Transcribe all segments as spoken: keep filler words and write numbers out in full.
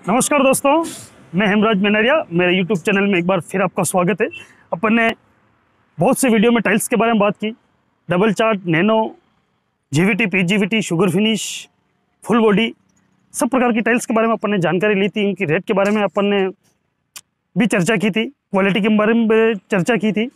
नमस्कार दोस्तों, मैं हेमराज मेनरिया। मेरे यूट्यूब चैनल में एक बार फिर आपका स्वागत है। अपन ने बहुत से वीडियो में टाइल्स के बारे में बात की। Double chart, nano, GVT, PGVT, sugar finish, full body, सब प्रकार की टाइल्स के बारे में अपन ने जानकारी ली थी। उनकी रेट के बारे में अपन ने भी चर्चा की थी, क्वालिटी के बारे में भी चर्चा की थी।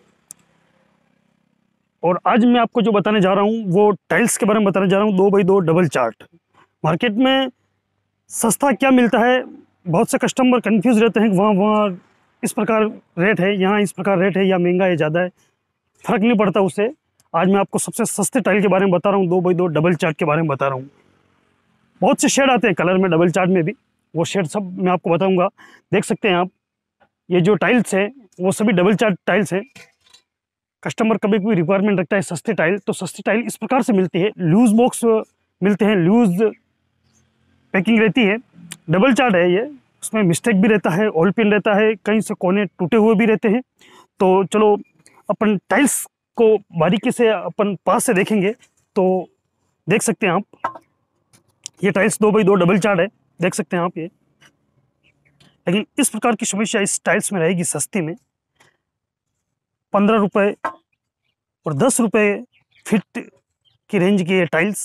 और आज मैं आपको जो बताने जा रहा हूँ वो टाइल्स के बारे में बताने जा रहा हूँ। दो बाई दो डबल चार्ट मार्केट में सस्ता क्या मिलता है, बहुत से कस्टमर कंफ्यूज रहते हैं कि वहाँ वहाँ इस प्रकार रेट है, यहाँ इस प्रकार रेट है, या महंगा है, ज़्यादा है, फ़र्क नहीं पड़ता उससे। आज मैं आपको सबसे सस्ते टाइल के बारे में बता रहा हूँ, दो बाई दो डबल चार्ट के बारे में बता रहा हूँ। बहुत से शेड आते हैं कलर में डबल चार्ट में भी, वो शेड सब मैं आपको बताऊँगा। देख सकते हैं आप, ये जो टाइल्स है वो सभी डबल चार्ट टाइल्स हैं। कस्टमर कभी कोई रिक्वायरमेंट रखता है सस्ती टाइल, तो सस्ती टाइल इस प्रकार से मिलती है। लूज़ बॉक्स मिलते हैं, लूज़ पैकिंग रहती है। डबल चार्ट है ये, उसमें मिस्टेक भी रहता है, ऑयल पिन रहता है, कहीं से कोने टूटे हुए भी रहते हैं। तो चलो अपन टाइल्स को बारीकी से अपन पास से देखेंगे। तो देख सकते हैं आप, ये टाइल्स दो बाई दो डबल चार्ट है, देख सकते हैं आप ये। लेकिन इस प्रकार की समस्या इस टाइल्स में रहेगी सस्ती में। पंद्रह रुपये और दस रुपये फिट की रेंज की ये टाइल्स,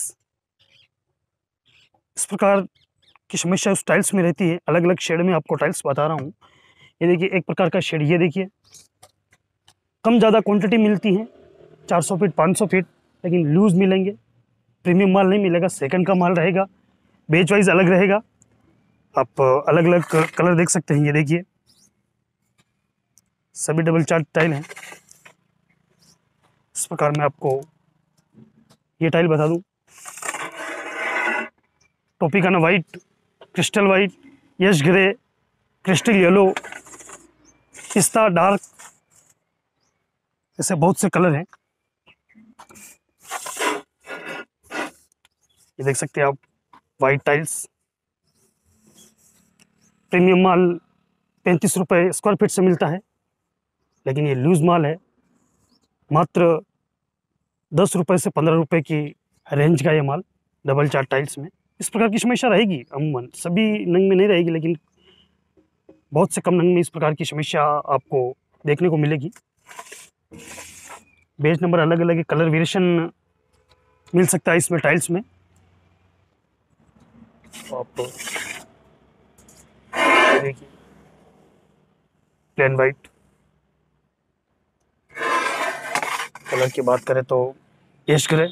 इस प्रकार की समस्या उस टाइल्स में रहती है। अलग अलग शेड में आपको टाइल्स बता रहा हूँ। ये देखिए एक प्रकार का शेड, ये देखिए कम ज़्यादा क्वांटिटी मिलती है, चार सौ फीट, पाँच सौ फीट, लेकिन लूज़ मिलेंगे। प्रीमियम माल नहीं मिलेगा, सेकंड का माल रहेगा, बेच वाइज अलग रहेगा। आप अलग अलग कलर देख सकते हैं, ये देखिए सभी डबल चार्ट टाइल हैं। इस प्रकार मैं आपको ये टाइल बता दूँ। टॉपिकाना वाइट, क्रिस्टल वाइट, यश ग्रे, क्रिस्टल येलो, पिस्ता डार्क, ऐसे बहुत से कलर हैं। ये देख सकते हैं आप, वाइट टाइल्स। प्रीमियम माल पैंतीस रुपये स्क्वायर फीट से मिलता है, लेकिन ये लूज माल है, मात्र दस रुपये से पंद्रह रुपये की रेंज का ये माल डबल चार्ट टाइल्स में। इस प्रकार की समस्या रहेगी अमूमन, सभी नंग में नहीं रहेगी, लेकिन बहुत से कम नंग में इस प्रकार की समस्या आपको देखने को मिलेगी। बेच नंबर अलग अलग, कलर वेरिएशन मिल सकता है इसमें टाइल्स में। आप देखिए प्लेन वाइट कलर की बात करें तो एश ग्रे,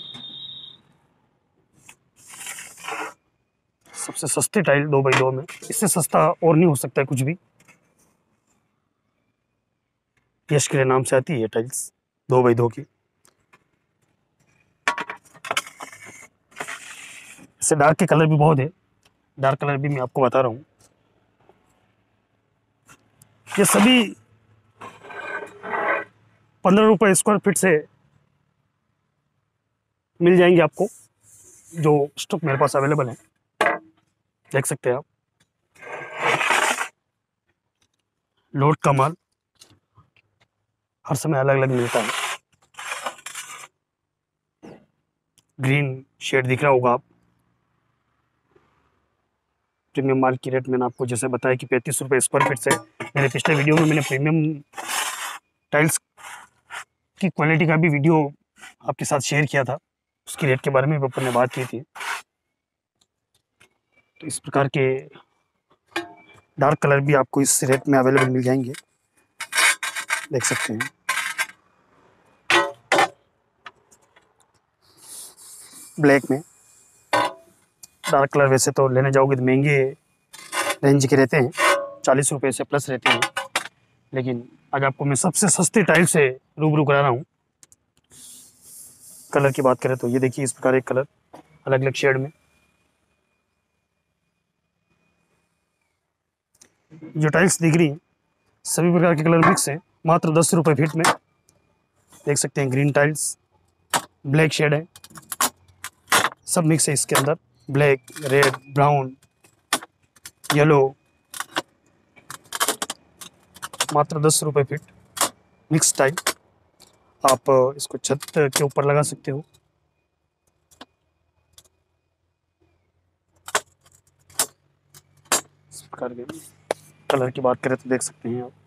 सबसे सस्ती टाइल दो बाई दो में, इससे सस्ता और नहीं हो सकता है कुछ भी। यश ग्रे नाम से आती है ये टाइल्स दो बाई दो की। इससे डार्क के कलर भी बहुत है, डार्क कलर भी मैं आपको बता रहा हूँ। ये सभी पंद्रह रुपये स्क्वायर फीट से मिल जाएंगे आपको, जो स्टॉक मेरे पास अवेलेबल है। देख सकते हैं आप, लोड का माल हर समय अलग अलग मिलता है। ग्रीन शेड दिख रहा होगा आप। प्रीमियम माल की रेट मैंने आपको जैसे बताया कि पैंतीस रुपये स्क्वायर फीट से। मेरे पिछले वीडियो में मैंने प्रीमियम टाइल्स की क्वालिटी का भी वीडियो आपके साथ शेयर किया था, उसकी रेट के बारे में भी अपन ने बात की थी। तो इस प्रकार के डार्क कलर भी आपको इस रेट में अवेलेबल मिल जाएंगे, देख सकते हैं। ब्लैक में डार्क कलर वैसे तो लेने जाओगे तो महंगे रेंज के रहते हैं, चालीस रुपये से प्लस रहते हैं, लेकिन आज आपको मैं सबसे सस्ती टाइल से रूबरू करा रहा हूँ। कलर की बात करें तो ये देखिए इस प्रकार एक कलर अलग अलग शेड में। जो टाइल्स दिख रही हैं सभी प्रकार के कलर मिक्स हैं, मात्र दस रुपये फीट में। देख सकते हैं ग्रीन टाइल्स, ब्लैक शेड है, सब मिक्स है इसके अंदर। ब्लैक, रेड, ब्राउन, येलो, मात्र दस रुपये फीट मिक्स टाइल। आप इसको छत के ऊपर लगा सकते हो। इस प्रकार के कलर की बात करें तो देख सकते हैं आप।